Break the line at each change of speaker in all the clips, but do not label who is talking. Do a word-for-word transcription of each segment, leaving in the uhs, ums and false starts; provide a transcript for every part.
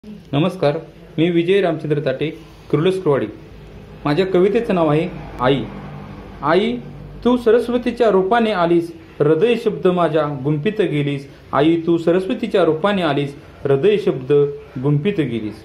नमस्कार, मी विजय रामचंद्र ताटे, कुर्लुसकरवाडी. माझ्या कवितेचं नाव आहे आई. आई, तू सरस्वतीच्या रूपाने आलीस, हृदय शब्द माझ्या गुंफीत गेलीस. आई, तू सरस्वतीच्या रूपाने आलीस, हृदय शब्द गुंफीत गेलीस.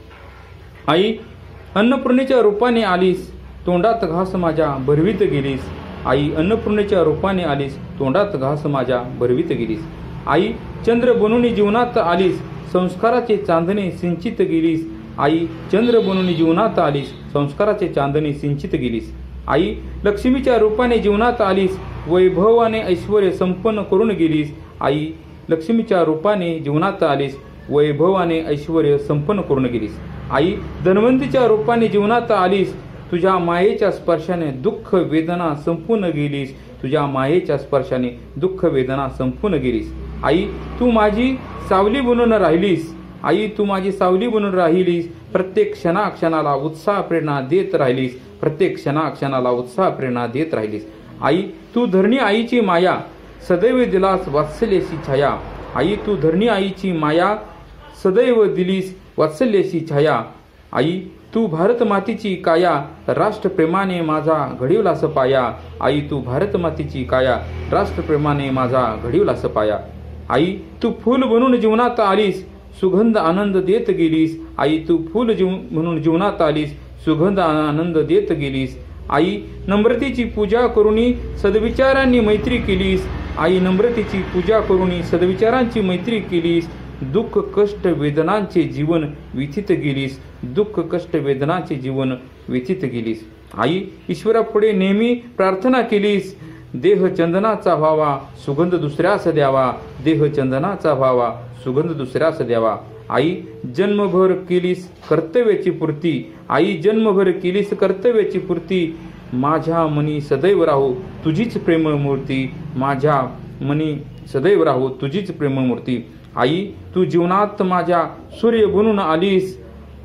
आई, अन्नपूर्णेच्या रूपाने आलीस, तोंडात घास माझ्या भरवीत गेलीस. आई, अन्नपूर्णेच्या रूपाने आलीस, तोंडात घास माझ्या भरवीत गेलीस. आई, चंद्र बनून जीवनात आलीस, संस्काराचे चांदणे सिंचित गेलीस. आई, चंद्र बनून जीवनात आलीस, संस्काराचे चांदणे सिंचित गेलीस. आई, लक्ष्मीच्या रूपाने जीवनात आलीस, वैभवाने ऐश्वर्य संपन्न करून गेलीस. आई, लक्ष्मीच्या रूपाने जीवनात आलीस, वैभवाने ऐश्वर्य संपन्न करून गेलीस. आई, धन्वंतीच्या रूपाने जीवनात आलीस, तुझ्या मायेच्या स्पर्शाने दुःख वेदना संपून गेलीस. तुझ्या मायेच्या स्पर्शाने दुःख वेदना संपून गेलीस. आई, तू माझी सावली बनून राहिलीस. आई, तू माझी सावली बनून राहिलीस, प्रत्येक क्षणाक्षणाला उत्साह प्रेरणा देत राहिलीस. प्रत्येक क्षणाक्षणाला उत्साह प्रेरणा देत राहिलीस. आई, तू धरणी आईची माया, सदैव दिलास वात्सल्याची छाया. आई, तू धरणी आईची माया, सदैव दिलीस वात्सल्याची छाया. आई, तू भारत मातीची काया, राष्ट्रप्रेमाने माझा घडीवलास पाया. आई, तू भारत मातीची काया, राष्ट्रप्रेमाने माझा घडीवलास पाया. आई, तू फूल बनून जीवनात आलीस, सुगंध आनंद देत गेलीस. आई, तू फूल जीव म्हणून जीवनात आलीस, सुगंध आनंद देत गेलीस. आई, नम्रतेची पूजा करूनी सद्विचारांनी मैत्री केलीस. आई, नम्रतेची पूजा करूनी सद्विचारांची मैत्री केलीस. दुःख कष्ट वेदनांचे जीवन व्यथित गेलीस. दुःख कष्ट वेदनांचे जीवन व्यथित गेलीस. आई, ईश्वरापुढे नेहमी प्रार्थना केलीस, देह चंदनाचा व्हावा, सुगंध दुसऱ्यास द्यावा. देह चंदनाचा व्हावा, सुगंध दुसऱ्यास द्यावा. आई, जन्मभर केलीस कर्तव्याची पूर्ती. आई, जन्मभर केलीस कर्तव्याची पूर्ती. माझ्या मनी सदैव राहो तुझीच प्रेममूर्ती. माझ्या मनी सदैव राहो तुझीच प्रेममूर्ती. आई, तू जीवनात माझ्या सूर्य बनून आलीस,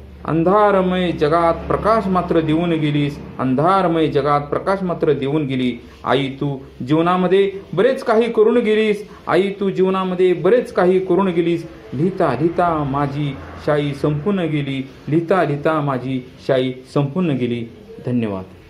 अंधारमय जगात प्रकाश मात्र देऊन गेलीस. अंधारमय जगात प्रकाश मात्र देऊन गेली. आई, तू जीवनामध्ये बरेच काही करून गेलीस. आई, तू जीवनामध्ये बरेच काही करून गेलीस. लिहिता लिहिता माझी शाई संपून गेली. लिहिता लिहिता माझी शाई संपून गेली. धन्यवाद.